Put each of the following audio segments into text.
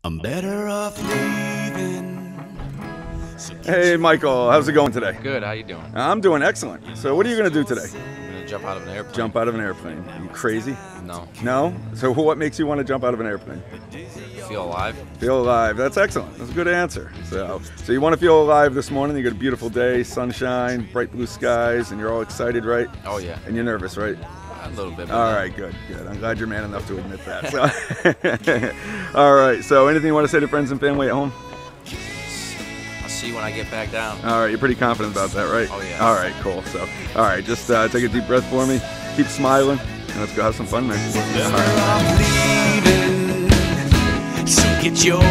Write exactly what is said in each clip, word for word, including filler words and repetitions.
I'm better off leaving. Hey Michael, how's it going today? Good, how you doing? I'm doing excellent. So what are you going to do today? I'm gonna jump out of an airplane. Jump out of an airplane. Are you crazy? No. No? So what makes you want to jump out of an airplane? Feel alive? Feel alive. That's excellent. That's a good answer. So, so you want to feel alive this morning. You got a beautiful day, sunshine, bright blue skies, and you're all excited, right? Oh yeah. And you're nervous, right? A little bit. All right, good, good. I'm glad you're man enough to admit that. So. All right, so anything you want to say to friends and family at home? I'll see you when I get back down. All right, you're pretty confident about that, right? Oh yeah. All right, cool. So, all right, just uh, take a deep breath for me. Keep smiling, and let's go have some fun, man. Better All right. off leaving. So get your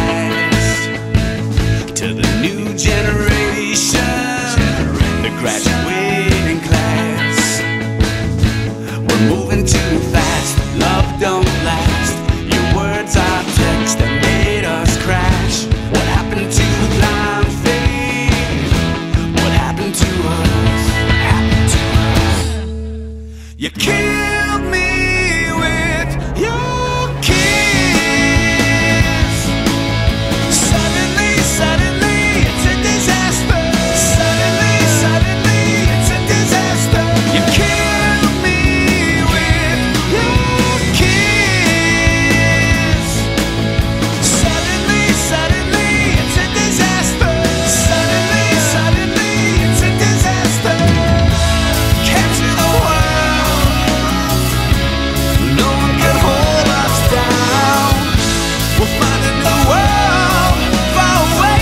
past to the new generation, the graduating class. We're moving too fast, love don't last. Your words are text that made us crash. What happened to blind faith? What happened to us? Happened to us? You killed me with your kiss. Suddenly, suddenly, it's a disaster. Suddenly, suddenly, it's a disaster. You killed me with your kiss. Suddenly, suddenly, it's a disaster. Suddenly, suddenly, it's a disaster. Capture the world. No one can hold us down. We'll find a new world far away.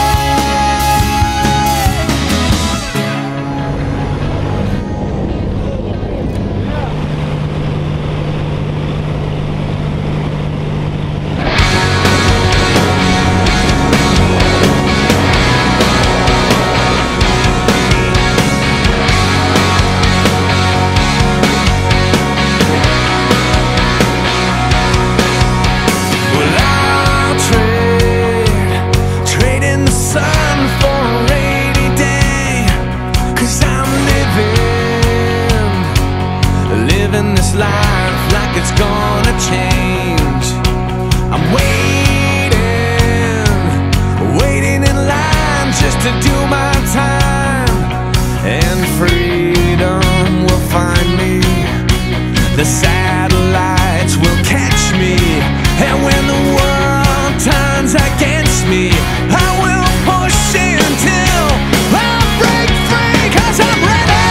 Well, I'll trade, trade in the sun for a rainy day. 'Cause I'm living, living this life like it's gonna change. I'm waiting, waiting in line just to do my time. And freedom will find me. The satellites will catch me. And when the world turns against me, I will push until I break free. 'Cause I'm ready,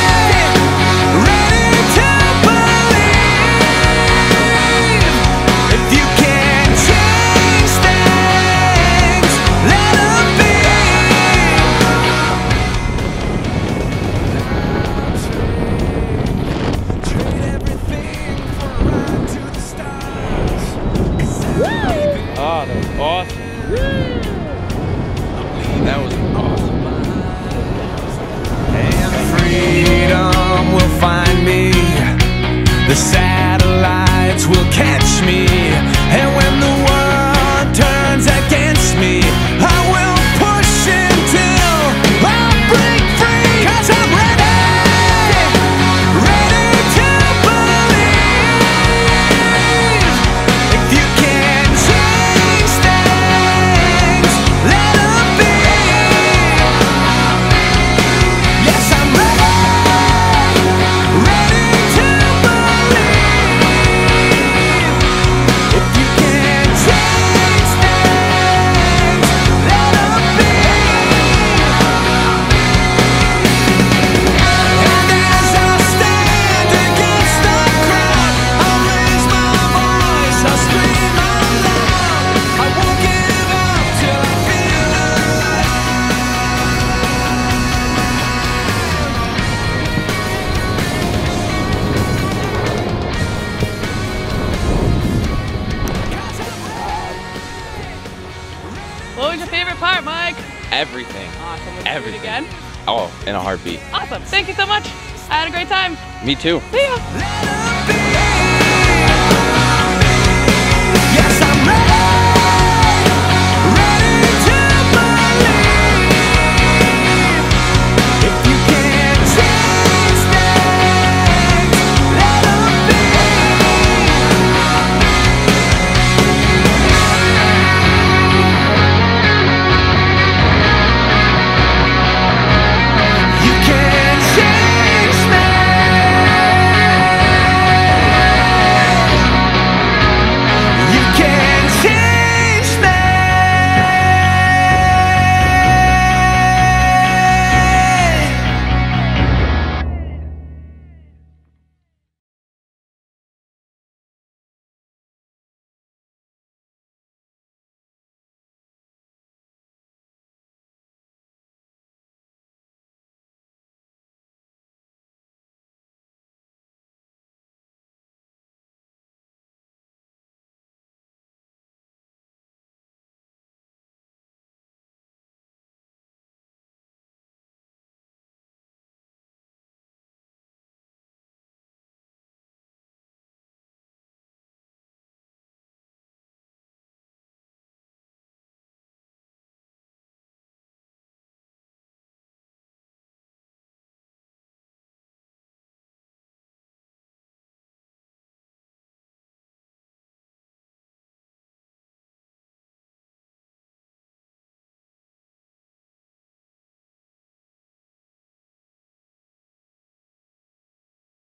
ready to believe. If you can change things, let them be. Trade everything for a ride to the stars. 'Cause I'm leaving. Oh, that was awesome. That was awesome. And freedom will find me. The satellites will catch me. And when the world turns against me, I will push until I break free. 'Cause I'm ready, ready to believe. If you can change things, let them be. Yes, I'm ready, ready to believe. If you can change things, let them be. And as I stand against the crowd, I'll raise my voice, I'll scream out loud. I won't give up till I feel alive. What was your favorite part, Mike? Everything. Awesome. Let's do it Everything. again. Oh, in a heartbeat. Awesome. Thank you so much. I had a great time. Me too. See ya. Let 'em be.